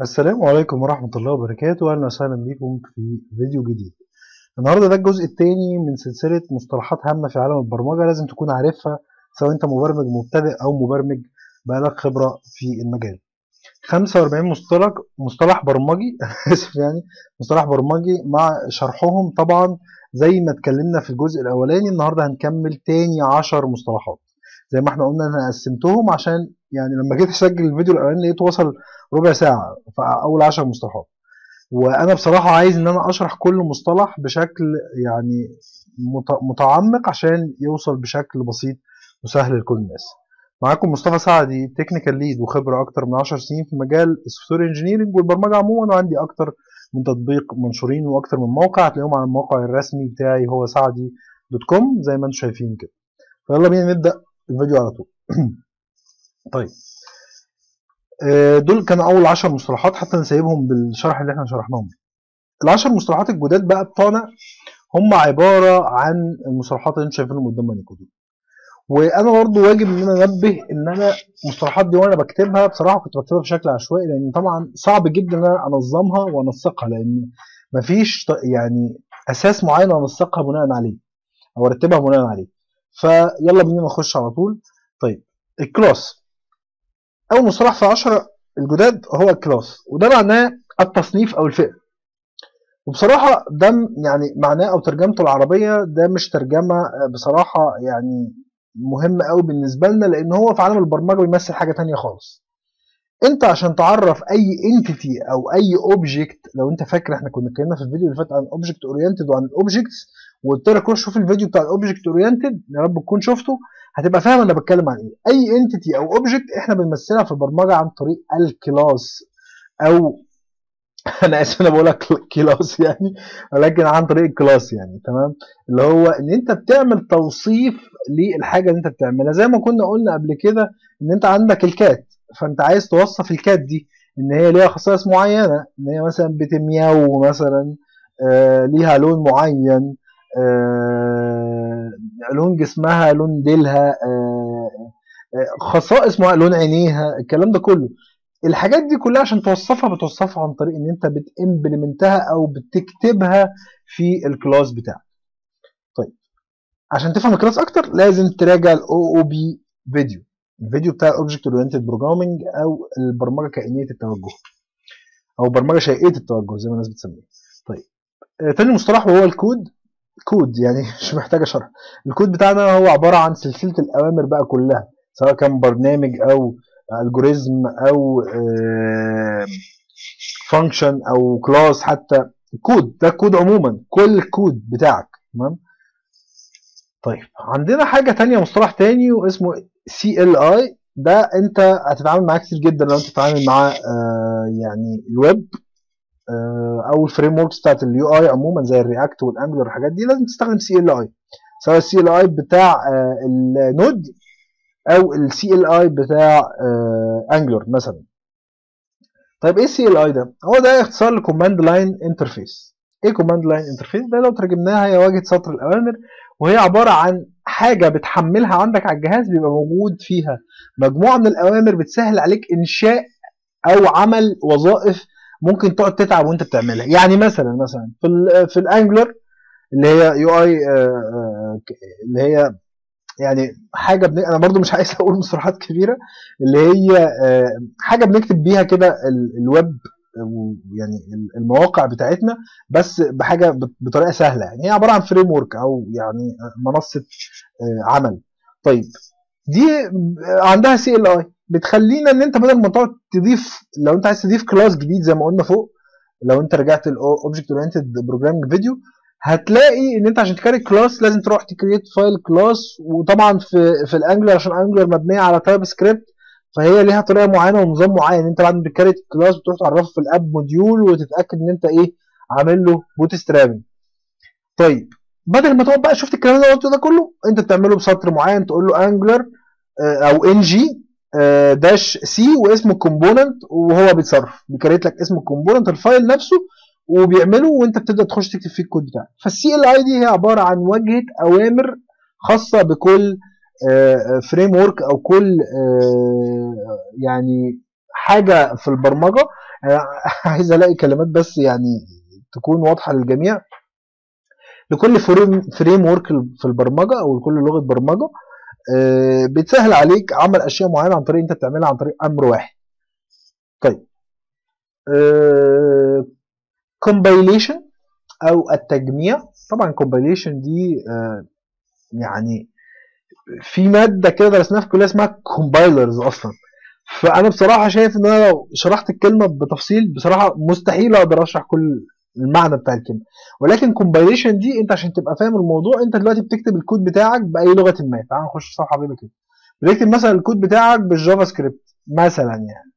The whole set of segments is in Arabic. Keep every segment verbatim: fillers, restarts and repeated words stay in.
السلام عليكم ورحمة الله وبركاته. أهلا وسهلا بكم في فيديو جديد. النهاردة ده الجزء الثاني من سلسلة مصطلحات هامة في عالم البرمجة لازم تكون عارفها، سواء أنت مبرمج مبتدئ أو مبرمج بقالك خبرة في المجال. خمسة وأربعين مصطلح مصطلح برمجي آسف يعني مصطلح برمجي مع شرحهم طبعا زي ما اتكلمنا في الجزء الأولاني. النهاردة هنكمل تاني عشر مصطلحات زي ما احنا قلنا. أنا قسمتهم عشان يعني لما جيت أسجل الفيديو الأولاني لقيته وصل ربع ساعة في أول عشر مصطلحات، وانا بصراحه عايز ان انا اشرح كل مصطلح بشكل يعني متعمق عشان يوصل بشكل بسيط وسهل لكل الناس. معاكم مصطفى سعدي، تكنيكال ليد وخبره اكتر من عشر سنين في مجال السوفت وير انجينيرنج والبرمجه عموما، وعندي اكتر من تطبيق منشورين واكتر من موقع هتلاقيهم على الموقع الرسمي بتاعي هو سعدي دوت كوم زي ما انتم شايفين كده. فيلا بينا نبدا الفيديو على طول. طيب، دول كانوا اول عشر مصطلحات حتى نسيبهم بالشرح اللي احنا شرحناهم. العشر مصطلحات الجداد بقى بتوعنا هم عباره عن المصطلحات اللي انتم شايفينهم قدامنا دي. وانا برضو واجب ان انا انبه ان انا المصطلحات دي وانا بكتبها بصراحه كنت بكتبها بشكل عشوائي، لان طبعا صعب جدا ان انا انظمها وانسقها، لان مفيش يعني اساس معين انسقها بناء عليه او ارتبها بناء عليه. فيلا بينا نخش على طول. طيب، الكلاس اول مصطلح في عشرة الجداد هو الكلاس، وده معناه التصنيف او الفئه. وبصراحة ده يعني معناه أو ترجمته العربية ده مش ترجمة بصراحة يعني مهمة قوي بالنسبة لنا، لأن هو في عالم البرمجة بيمثل حاجة تانية خالص. أنت عشان تعرف أي انتيتي أو أي أوبجكت، لو أنت فاكر إحنا كنا اتكلمنا في الفيديو اللي فات عن أوبجكت أورينتد وعن الأوبجكتس، وقلت لك روح شوف الفيديو بتاع الأوبجكت أورينتد يا رب تكون شفته، هتبقى فاهم أنا بتكلم عن إيه. أي انتيتي أو أوبجكت إحنا بنمثلها في البرمجة عن طريق الكلاس، أو انا اسف انا بقول لك كلاس يعني، ولكن عن طريق الكلاس يعني. تمام، اللي هو ان انت بتعمل توصيف للحاجه اللي انت بتعملها، زي ما كنا قلنا قبل كده ان انت عندك الكات، فانت عايز توصف الكات دي ان هي ليها خصائص معينه، ان هي مثلا بتمياو مثلا، آه ليها لون معين، آه لون جسمها، لون ديلها، آه آه خصائص معينه، لون عينيها، الكلام ده كله. الحاجات دي كلها عشان توصفها بتوصفها عن طريق ان انت بتمبلمنتها او بتكتبها في الكلاس بتاعك. طيب، عشان تفهم الكلاس اكتر لازم تراجع الاو او بي فيديو، الفيديو بتاع الاوبجكت اورينتد بروجرامنج او البرمجه كائنيه التوجه او برمجه شيئيه التوجه زي ما الناس بتسميها. طيب، آه، تاني مصطلح وهو الكود. كود يعني مش محتاجه شرح. الكود بتاعنا هو عباره عن سلسله الاوامر بقى كلها، سواء كان برنامج او الجوريزم او فانكشن او كلاس. حتى الكود ده كود عموما، كل الكود بتاعك. تمام. طيب، عندنا حاجه تانية، مصطلح تاني واسمه سي ال اي. ده انت هتتعامل معاه كتير جدا لو انت تتعامل مع آه يعني الويب، آه او الفريم وركس بتاعت اليو اي عموما زي الرياكت والانجلر والحاجات دي، لازم تستخدم سي ال اي، سواء السي ال اي بتاع آه النود او السي ال اي بتاع آه انجلر مثلا. طيب، ايه السي ال اي ده؟ هو ده اختصار لكوماند لاين انترفيس. ايه كوماند لاين انترفيس ده؟ لو ترجمناها هي واجهه سطر الاوامر، وهي عباره عن حاجه بتحملها عندك على الجهاز بيبقى موجود فيها مجموعه من الاوامر بتسهل عليك انشاء او عمل وظائف ممكن تقعد تتعب وانت بتعملها. يعني مثلا مثلا في ال في الانجلر اللي هي يو اي، اللي هي يعني حاجه بن... انا برضو مش عايز اقول مصطلحات كبيره، اللي هي آه، حاجه بنكتب بيها كده ال- الويب، يعني المواقع بتاعتنا، بس بحاجه بطريقه سهله. يعني هي عباره عن فريم ورك او يعني منصه آه، عمل. طيب، دي عندها سي ال اي بتخلينا ان انت بدل ما تقعد تضيف، لو انت عايز تضيف كلاس جديد زي ما قلنا فوق، لو انت رجعت الاوبجكت اورينتد بروجرامنج فيديو هتلاقي ان انت عشان تكريت كلاس لازم تروح تكريت فايل كلاس. وطبعا في في الانجلر عشان انجلر مبنيه على تايب سكريبت، فهي ليها طريقه معينه ونظام معين. انت بعد ما بتكريت كلاس بتروح تعرفه في الاب موديول وتتاكد ان انت ايه عامل له بوت سترابنج. طيب، بدل ما تقعد بقى شفت الكلام اللي قلته ده كله، انت بتعمله بسطر معين تقول له انجلر او ان جي داش سي واسم الكومبوننت، وهو بيتصرف بيكريت لك اسم الكومبوننت الفايل نفسه وبيعمله، وانت بتبدا تخش تكتب فيه الكود بتاعك. فالسي ال اي دي هي عباره عن واجهه اوامر خاصه بكل فريم ورك او كل آه، يعني حاجه في البرمجه، أنا عايز الاقي كلمات بس يعني تكون واضحه للجميع. لكل فريم فريم ورك في البرمجه او لكل لغه برمجه آه، بتسهل عليك عمل اشياء معينه عن طريق انت بتعملها عن طريق امر واحد. طيب كومبايليشن او التجميع. طبعا كومبايليشن دي آه، يعني في ماده كده درسناها في الكليه اسمها كومبايلرز اصلا. فانا بصراحه شايف ان انا لو شرحت الكلمه بتفصيل بصراحه مستحيل اقدر اشرح كل المعنى بتاع الكلمه. ولكن كومبايليشن دي انت عشان تبقى فاهم الموضوع، انت دلوقتي بتكتب الكود بتاعك باي لغه ما. تعال نخش صفحه بيضاء كده، بتكتب مثلا الكود بتاعك بالجافا سكريبت مثلا. يعني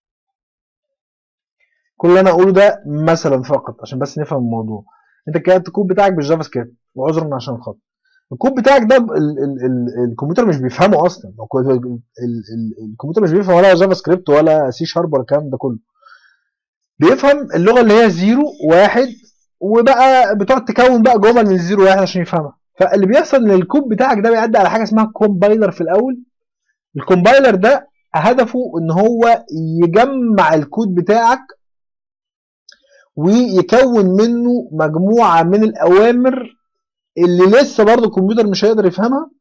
كل اللي انا اقوله ده مثلا فقط عشان بس نفهم الموضوع. انت كتبت الكود بتاعك بالجافا سكريبت، وعذرا عشان الخط. الكود بتاعك ده ال ال ال الكمبيوتر مش بيفهمه اصلا. ال ال ال الكمبيوتر مش بيفهم ولا جافا سكريبت ولا سي شارب ولا الكلام ده كله. بيفهم اللغه اللي هي زيرو واحد، وبقى بتقعد تكون بقى جمل من الزيرو واحد عشان يفهمها. فاللي بيحصل ان الكود بتاعك ده بيعدي على حاجه اسمها كومبايلر في الاول. الكومبايلر ده هدفه ان هو يجمع الكود بتاعك ويكون منه مجموعه من الاوامر اللي لسه برضه الكمبيوتر مش هيقدر يفهمها،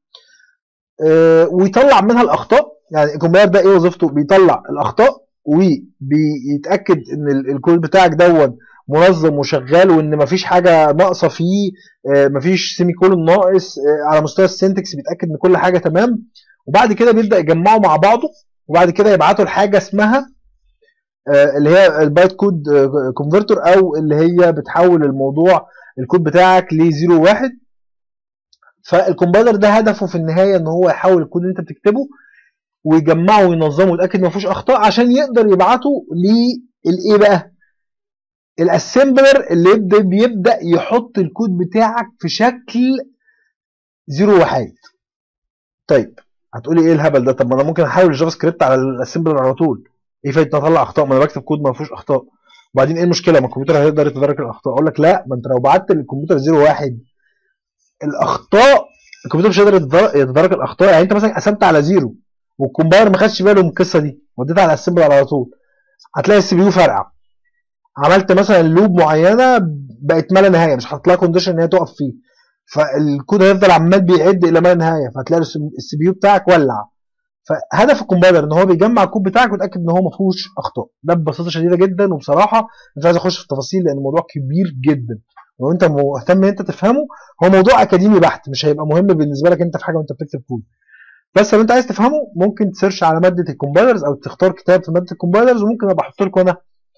آه، ويطلع منها الاخطاء. يعني الكومبايلر ده ايه وظيفته؟ بيطلع الاخطاء وبيتاكد ان الكود بتاعك دون منظم وشغال، وان مفيش حاجه ناقصه فيه، آه، مفيش سيمي كولون ناقص، آه، على مستوى السنتكس بيتاكد ان كل حاجه تمام. وبعد كده بيبدا يجمعه مع بعضه، وبعد كده يبعته لحاجه اسمها آه، اللي هي البايت كود كونفرتر، او اللي هي بتحول الموضوع الكود بتاعك ل زيرو واحد. فالكومبايلر ده هدفه في النهايه ان هو يحول الكود اللي انت بتكتبه ويجمعه وينظمه ويتاكد ما فيهوش اخطاء، عشان يقدر يبعته للايه بقى؟ الاسمبلر اللي يبدا بيبدا يحط الكود بتاعك في شكل زيرو واحد. طيب هتقولي ايه الهبل ده؟ طب ما انا ممكن احول الجافا سكريبت على الاسمبلر على طول، ايه فايده اطلع اخطاء؟ ما انا بكتب كود ما فيهوش اخطاء. وبعدين ايه المشكله؟ ما الكمبيوتر هيقدر يتدارك الاخطاء. اقول لك لا، ما انت لو بعت للكمبيوتر زيرو واحد الاخطاء، الكمبيوتر مش هيقدر يتدارك الاخطاء. يعني انت مثلا قسمت على زيرو والكومبايلر ما خدش باله من القصه دي، وديتها على الاسمبلر على طول، هتلاقي السي بي يو فرقع. عملت مثلا لوب معينه بقت ما لا نهايه، مش حاطط لها كونديشن ان هي تقف فيه، فالكود هيفضل عمال بيعد الى ما لا نهايه، فهتلاقي السي بي يو بتاعك ولع. فهدف الكومبايلر ان هو بيجمع الكود بتاعك ويتاكد ان هو ما فيهوش اخطاء. ده ببساطه شديده جدا. وبصراحه مش عايز اخش في التفاصيل لان الموضوع كبير جدا، ولو انت مهتم ان انت تفهمه هو موضوع اكاديمي بحت، مش هيبقى مهم بالنسبه لك انت في حاجه وانت بتكتب كود. بس لو انت عايز تفهمه ممكن تسيرش على ماده الكومبايلرز او تختار كتاب في ماده الكومبايلرز، وممكن ابقى احط لكم انا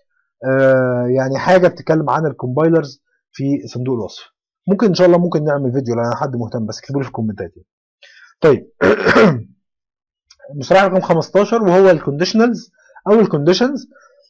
آه يعني حاجه بتتكلم عن الكومبايلرز في صندوق الوصف. ممكن ان شاء الله ممكن نعمل فيديو لو انا حد مهتم، بس اكتبوا لي في الكومنتات. طيب المصطلح رقم خمستاشر وهو الكونديشنالز او الكونديشنز.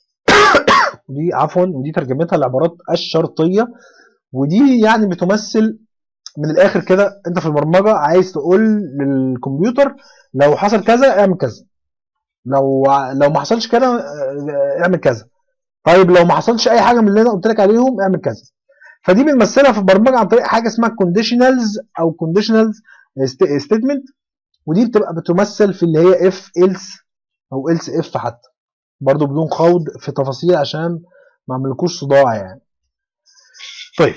ودي عفوا ودي ترجمتها العبارات الشرطيه. ودي يعني بتمثل من الاخر كده، انت في البرمجه عايز تقول للكمبيوتر لو حصل كذا اعمل كذا، لو لو ما حصلش كده اعمل كذا. طيب لو ما حصلش اي حاجه من اللي انا قلت لك عليهم اعمل كذا. فدي بنمثلها في البرمجه عن طريق حاجه اسمها كونديشنالز او كونديشنالز ستيتمنت. ودي بتبقى بتمثل في اللي هي اف إلس او إلس اف حتى، برضو بدون خوض في تفاصيل عشان ما اعملكوش صداع يعني. طيب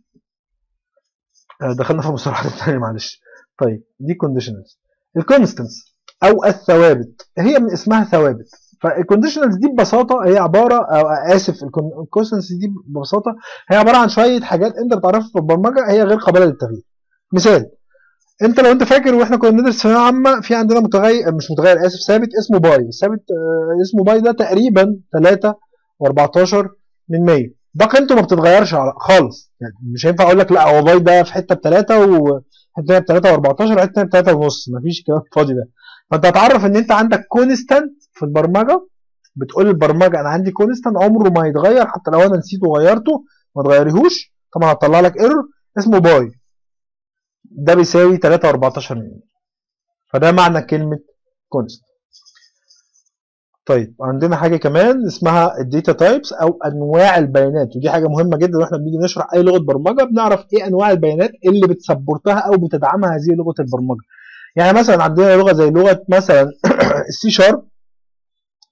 دخلنا في المصطلحات الثانيه معلش. طيب دي كونديشنالز. الكونستنس او الثوابت، هي من اسمها ثوابت. فالكونديشنالز دي ببساطه هي عباره، او اسف الكونستنس دي ببساطه هي عباره عن شويه حاجات انت بتعرفها في البرمجه هي غير قابله للتغيير. مثال، انت لو انت فاكر واحنا كنا بندرس في ثانويه عامه، في عندنا متغير مش متغير اسف ثابت اسمه باي. الثابت آه اسمه باي ده تقريبا ثلاثة وأربعتاشر من مية. ده قيمته ما بتتغيرش خالص. يعني مش هينفع اقول لك لا هو باي ده في حته ب ثلاثة وحته ب ثلاثة وأربعتاشر وحته ب ثلاثة ونص، مفيش كلام فاضي ده. فانت هتعرف ان انت عندك كونستانت في البرمجه، بتقول البرمجه انا عندي كونستانت عمره ما يتغير، حتى لو انا نسيته وغيرته ما تغيريهوش. طبعا هتطلع لك ايرور اسمه باي، ده بيساوي ثلاثة وأربعتاشر من مية. فده معنى كلمة كونست. طيب عندنا حاجة كمان اسمها الداتا تايبس أو أنواع البيانات، ودي حاجة مهمة جدا واحنا بنيجي نشرح أي لغة برمجة بنعرف إيه أنواع البيانات اللي بتسبورتها أو بتدعمها هذه لغة البرمجة. يعني مثلا عندنا لغة زي لغة مثلا السي شارب،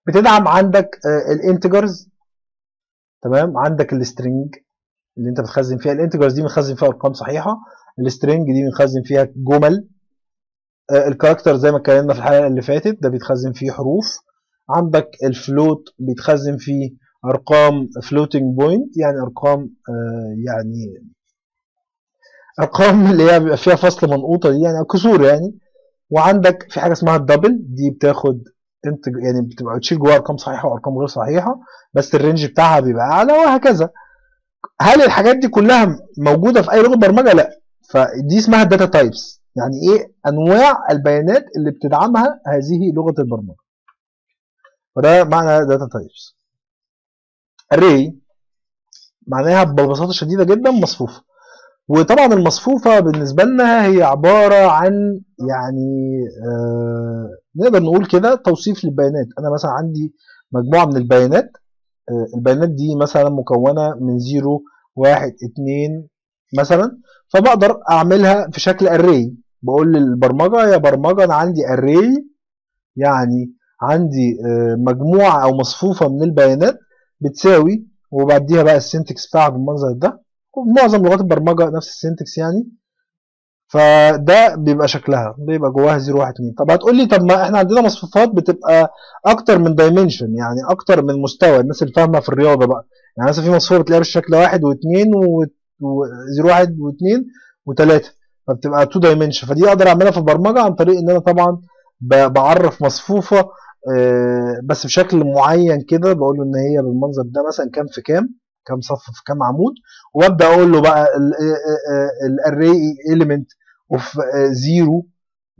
بتدعم عندك الانتجرز، تمام، عندك السترنج اللي انت بتخزن فيها، الانتجرز دي بنخزن فيها ارقام صحيحه، السترنج دي بنخزن فيها جمل، الكاركتر زي ما اتكلمنا في الحلقه اللي فاتت ده بيتخزن فيه حروف، عندك الفلوت بيتخزن فيه ارقام فلوتنج بوينت، يعني ارقام آه يعني ارقام اللي هي بيبقى فيها فصل منقوطه دي، يعني كسور يعني. وعندك في حاجه اسمها الدبل، دي بتاخد انت يعني بتبقى تشيل جواها ارقام صحيحه وارقام غير صحيحه، بس الرينج بتاعها بيبقى اعلى وهكذا. هل الحاجات دي كلها موجوده في اي لغه برمجه؟ لا. فدي اسمها الداتا تايبس، يعني ايه؟ انواع البيانات اللي بتدعمها هذه لغه البرمجه. فده معنى داتا تايبس. array معناها ببساطه شديده جدا مصفوفه. وطبعا المصفوفه بالنسبه لنا هي عباره عن يعني آه نقدر نقول كده توصيف للبيانات. انا مثلا عندي مجموعه من البيانات، آه البيانات دي مثلا مكونه من زيرو واحد اتنين مثلا، فبقدر اعملها في شكل array. بقول للبرمجه يا برمجه انا عندي array، يعني عندي آه مجموعه او مصفوفه من البيانات بتساوي، وبعديها بقى السنتكس بتاعها بالمنظر ده، معظم لغات البرمجه نفس السنتكس يعني. فده بيبقى شكلها بيبقى جواها زيرو واحد اتنين. طب هتقول لي طب ما احنا عندنا مصفوفات بتبقى اكتر من دايمنشن، يعني اكتر من مستوى، الناس اللي فاهمه في الرياضه بقى، يعني مثلا في مصفوفه بتلاقيها بالشكل واحد واثنين وزيرو واحد واثنين وثلاثه، فبتبقى تو دايمنشن. فدي اقدر اعملها في البرمجه عن طريق ان انا طبعا بعرف مصفوفه بس بشكل معين كده، بقول له ان هي بالمنظر ده مثلا كام في كام، كام صف في كام عمود، وابدا اقول له بقى الاري اليمنت اوف زيرو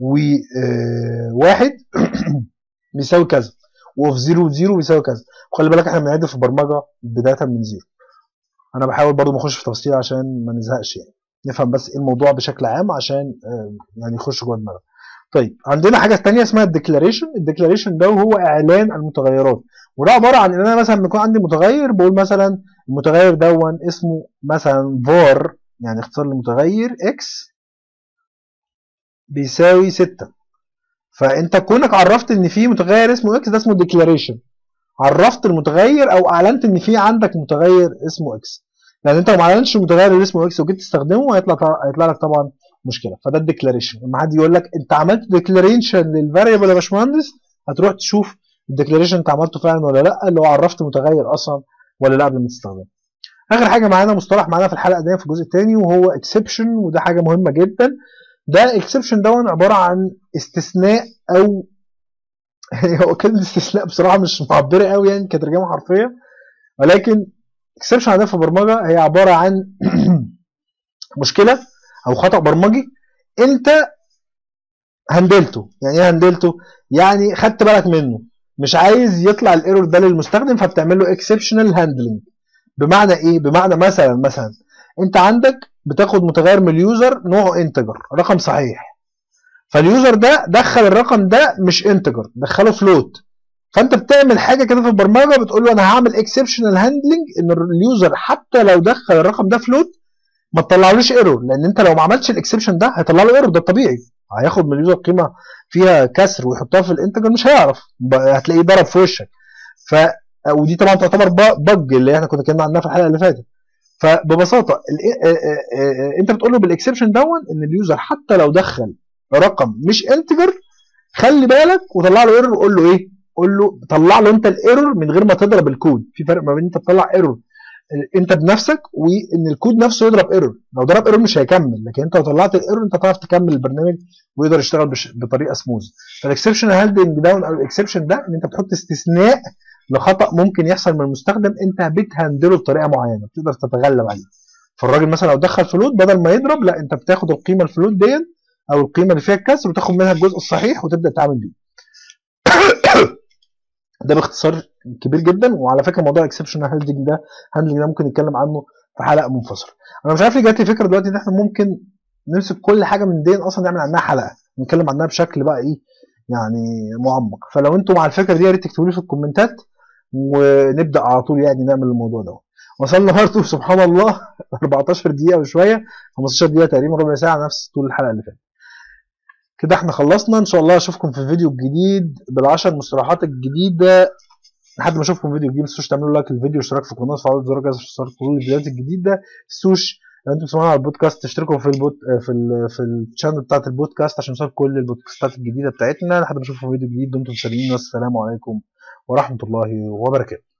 وواحد بيساوي كذا، وفي زيرو وزيرو بيساوي كذا. وخلي بالك احنا بنعد في البرمجه بدايه من زيرو. انا بحاول برضو ما اخش في تفاصيل عشان ما نزهقش، يعني نفهم بس ايه الموضوع بشكل عام عشان يعني يخش جوه دماغنا. طيب عندنا حاجه ثانيه اسمها الديكلاريشن. الديكلاريشن ده هو اعلان المتغيرات، وده عباره عن ان انا مثلا بيكون عندي متغير، بقول مثلا المتغير دون اسمه مثلا var، يعني اختصار لمتغير x بيساوي ستة. فانت كونك عرفت ان في متغير اسمه x، ده اسمه ديكلاريشن. عرفت المتغير او اعلنت ان في عندك متغير اسمه x. لان انت لو ما اعلنتش المتغير اللي اسمه x وجيت تستخدمه هيطلع هيطلع لك طبعا مشكله. فده الديكلاريشن. لما حد يقول لك انت عملت ديكلاريشن للفاريبل يا باشمهندس، هتروح تشوف الديكلاريشن انت عملته فعلا ولا لا، اللي هو عرفت متغير اصلا ولا لا قبل ما تستخدمه. اخر حاجه معانا مصطلح معانا في الحلقه دي في الجزء الثاني، وهو اكسبشن، وده حاجه مهمه جدا. ده اكسبشن دون عباره عن استثناء، او هو كلمه استثناء بصراحه مش معبره قوي يعني كترجمه حرفيه، ولكن اكسبشن عندنا في البرمجه هي عباره عن مشكله او خطا برمجي انت هندلته. يعني ايه هندلته؟ يعني خدت بالك منه، مش عايز يطلع الايرور ده للمستخدم، فبتعمل له اكسبشنال هاندلنج. بمعنى ايه؟ بمعنى مثلا مثلا انت عندك بتاخد متغير من اليوزر نوعه انتجر، رقم صحيح، فاليوزر ده دخل الرقم ده مش انتجر، دخله فلوت. فانت بتعمل حاجه كده في البرمجه، بتقول له انا هعمل اكسبشنال هاندلنج ان اليوزر حتى لو دخل الرقم ده فلوت ما تطلعلوش ايرور، لان انت لو ما عملتش الاكسبشن ده هيطلع له ايرور، ده الطبيعي. هياخد من اليوزر قيمه فيها كسر ويحطها في الانتجر مش هيعرف، هتلاقيه ضرب في وشك. ف ودي طبعا تعتبر بج اللي احنا كنا اتكلمنا عنها في الحلقه اللي فاتت. فببساطه انت بتقول له بالاكسبشن دون ان اليوزر حتى لو دخل رقم مش انتجر خلي بالك وطلع له ايرور. قول له ايه؟ قول له طلع له انت الايرور من غير ما تضرب الكود. في فرق ما بين انت تطلع ايرور انت بنفسك وان الكود نفسه يضرب ايرور. لو ضرب ايرور مش هيكمل، لكن انت لو طلعت الايرور انت تعرف تكمل البرنامج ويقدر يشتغل بطريقه سموز. فالاكسبشن هاندلنج داون او الاكسبشن ده ان انت بتحط استثناء لخطا ممكن يحصل من المستخدم، انت بتهندله بطريقه معينه بتقدر تتغلب عليه. فالراجل مثلا لو دخل فلوت بدل ما يضرب، لا انت بتاخد القيمه الفلوت دي او القيمه اللي فيها الكسر وتاخد منها الجزء الصحيح وتبدا تعمل بيه. ده باختصار كبير جدا. وعلى فكره موضوع الاكسبشنال هاندلنج ده هاندلنج ده ممكن نتكلم عنه في حلقه منفصله. انا مش عارف ليه جات لي فكره دلوقتي ان احنا ممكن نمسك كل حاجه من دي اصلا نعمل عنها حلقه نتكلم عنها بشكل بقى ايه يعني معمق. فلو انتم مع الفكره دي يا ريت تكتبوا لي في الكومنتات ونبدا على طول يعني نعمل الموضوع ده. وصلنا برضه سبحان الله أربعتاشر دقيقه وشويه، خمستاشر دقيقه تقريبا، ربع ساعه، نفس طول الحلقه اللي فاتت. كده احنا خلصنا. ان شاء الله اشوفكم في الفيديو الجديد بالعشر مصطلحات الجديده لحد ما اشوفكم فيديو جديد، ما تنسوش تعملوا لايك للفيديو واشتراك في القناه وتفعلوا زر الجرس عشان توصلكم كل الفيديوهات الجديده. ما تنسوش لو انتم بتسمعونا على البودكاست تشتركوا في البوت في ال في الشانل بتاعت البودكاست عشان توصلكم كل البودكاستات الجديده بتاعتنا. لحد ما اشوفكم فيديو جديد دمتم سالمين، والسلام عليكم ورحمه الله وبركاته.